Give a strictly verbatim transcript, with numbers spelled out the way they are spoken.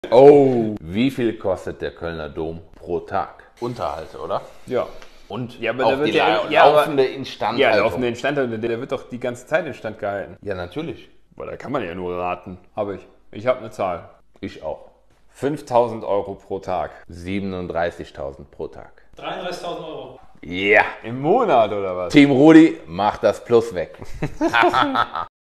Oh, wie viel kostet der Kölner Dom pro Tag? Unterhalt, oder? Ja. Und Ja, aber auch der wird die ja, lau ja, laufende aber, Instandhaltung. ja, laufende Instandhaltung, der wird doch die ganze Zeit instand gehalten. Ja, natürlich. Weil da kann man ja nur raten. Habe ich. Ich habe eine Zahl. Ich auch. fünftausend Euro pro Tag. siebenunddreißigtausend pro Tag. dreiunddreißigtausend Euro. Ja. Yeah. Im Monat oder was? Team Rudi, macht das Plus weg.